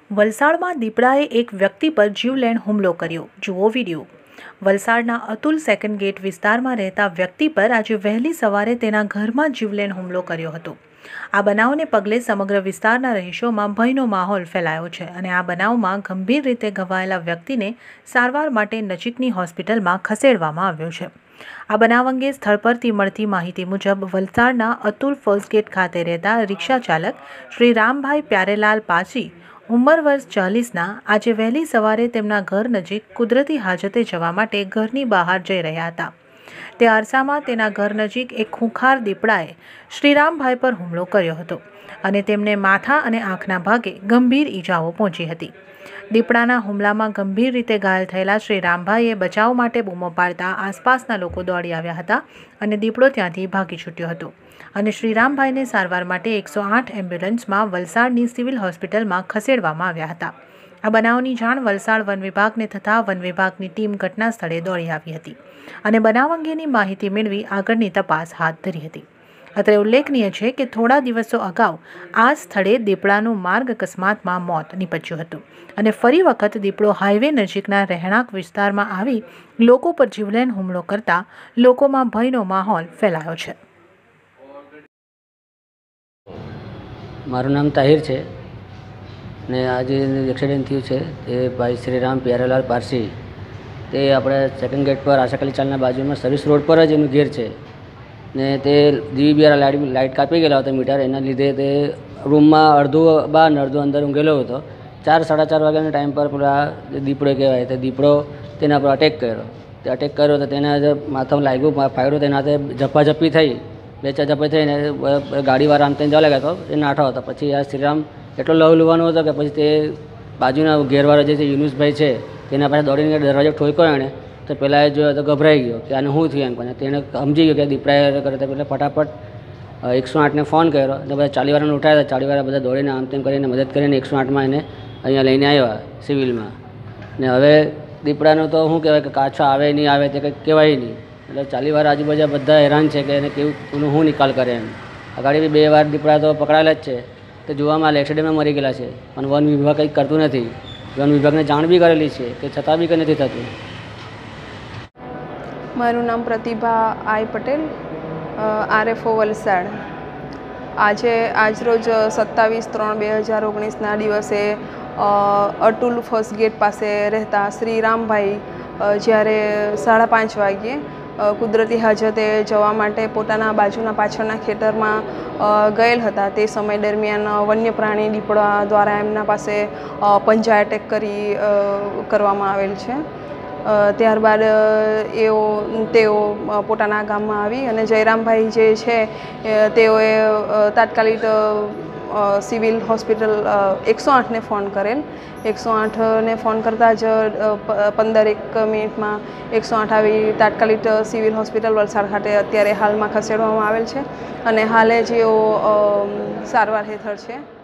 વલસાડમાં દીપડાએ એક વ્યક્તિ પર જીવલેણ હુમલો કર્યો। જુઓ વિડીયો। વલસાડના અતુલ સેકન્ડ ગેટ વિસ્તારમાં રહેતા વ્યક્તિ પર આજે વહેલી સવારે તેના ઘરમાં જીવલેણ હુમલો કર્યો હતો। આ બનાવને પગલે સમગ્ર વિસ્તારના રહીશોમાં ભયનો માહોલ ફેલાયો છે અને આ બનાવમાં ગંભીર રીતે ઘવાયેલા વ્યક્તિને સારવાર માટે નજીકની હોસ્પિટલમાં ખસેડવામાં આવ્યો છે। આ બનાવ અંગે સ્થળ પરથી મળતી માહિતી મુજબ વલસાડના અતુલ ફર્સ્ટ ગેટ ખાતે રહેતા રિક્ષા ચાલક શ્રી રામભાઈ પ્યારેલાલ પાસી ઉંમર વર્ષ 40ના આજે વહેલી સવારે તેમના ઘર નજીક કુદરતી હાજતે જવા માટે ઘરની બહાર જઈ રહ્યા હતા। તે અરસામાં તેના ઘર નજીક એક ખૂંખાર દીપડાએ શ્રીરામભાઈ પર હુમલો કર્યો હતો અને તેમને માથા અને આંખના ભાગે ગંભીર ઈજાઓ પહોંચી હતી। દીપડાના હુમલામાં ગંભીર રીતે ઘાયલ થયેલા શ્રી રામભાઈએ બચાવ માટે બૂમો પાડતા આસપાસના લોકો દોડી આવ્યા હતા અને દીપડો ત્યાંથી ભાગી છૂટ્યો હતો અને શ્રી રામભાઈને સારવાર માટે 108 એમ્બ્યુલન્સમાં વલસાડની સિવિલ હોસ્પિટલમાં ખસેડવામાં આવ્યા હતા। આ બનાવની જાણ વલસાડ વન વિભાગને થતાં વન વિભાગની ટીમ ઘટના સ્થળે દોડી આવી હતી અને બનાવ અંગેની માહિતી મેળવી આગળની તપાસ હાથ ધરી હતી। અત્રે ઉલ્લેખનીય છે કે થોડા દિવસો અગાઉ આ સ્થળે દીપડાનું માર્ગ અકસ્માતમાં મોત નીપજ્યું હતું અને ફરી વખત દીપડો હાઈવે નજીકના રહેણાંક વિસ્તારમાં આવી લોકો પર જીવલેણ હુમલો કરતા લોકોમાં ભયનો માહોલ ફેલાયો છે। મારું નામ તાહિર છે ને આજે એક્સિડન્ટ થયું છે તે ભાઈ શ્રીરામ પ્યારેલાલ પારસી તે આપણે સેકન્ડ ગેટ પર આશાખાલી ચાલના બાજુમાં સર્વિસ રોડ પર જ એનું ઘેર છે ને તે દીવીબીઆર લાઇટ કાપી ગયેલા હતા મીટર એના લીધે તે રૂમમાં અડધું બહાર ને અડધું અંદર ઊંઘેલો હતો। 4-4:30 વાગ્યાના ટાઈમ પર પેલા દીપડો કહેવાય તે દીપડો તેના પર અટેક કર્યો તો તેને માથામાં લાગ્યું ફાયરો તેના હાથે ઝપાઝપી થઈ 2-4 ઝપાઈ થઈને ગાડીવાળા આમ તેને જવા લાગ્યા હતો એ નાઠો હતો। પછી આ શ્રીરામ એટલો લવલુવાનો હતો કે પછી તે બાજુના ઘેરવાળા જે છે યુનુસભાઈ છે તેના પાસે દોડીને દરવાજો ઠોક્યો એણે તો પહેલાં એ જોયો તો ગભરાઈ ગયો કે આને શું થયું એમ કરીને તેને સમજી ગયો કે દીપડાએ કરે તો એટલે ફટાફટ 108ને ફોન કર્યો અને બધા 40 વાળાને ઉઠાવ્યા હતા। 40 વાળા બધા દોડીને આમ તેમ કરીને મદદ કરીને 108માં એને અહીંયા લઈને આવ્યા સિવિલમાં ને હવે દીપડાનો તો શું કહેવાય કે કાચો આવે નહીં આવે તે કંઈક કહેવાય નહીં એટલે 40 વાર આજુબાજુ બધા હેરાન છે કે એને કેવું એનું શું નિકાલ કરે એમ। આગળ બી 2 વાર દીપડા તો પકડાયેલા જ છે તે જોવામાં એક્સિડન્ટમાં મરી ગયેલા છે પણ વન વિભાગ કંઈક કરતું નથી। વન વિભાગને જાણ બી કરેલી છે કે છતાં બી કંઈ નથી થતું। મારું નામ પ્રતિભા આઈ પટેલ RFO વલસાડ। આજરોજ 27/3/2019ના દિવસે અતુલ ફર્સ્ટ ગેટ પાસે રહેતા શ્રી રામભાઈ જ્યારે 5:30 વાગ્યે કુદરતી હાજતે જવા માટે પોતાના બાજુના પાછળના ખેતરમાં ગયેલ હતા। તે સમય દરમિયાન વન્ય પ્રાણી દીપડા દ્વારા એમના પાસે પંજા એટેક કરવામાં આવેલ છે। ત્યારબાદ તેઓ પોતાના ગામમાં આવી અને જયરામભાઈ જે છે તેઓએ તાત્કાલિક સિવિલ હોસ્પિટલ 108ને ફોન કરેલ। 108ને ફોન કરતાં જ 15-1 મિનિટમાં 108 આવી તાત્કાલિક સિવિલ હોસ્પિટલ વલસાડ ખાતે અત્યારે હાલમાં ખસેડવામાં આવેલ છે અને હાલે જેઓ સારવાર હેઠળ છે।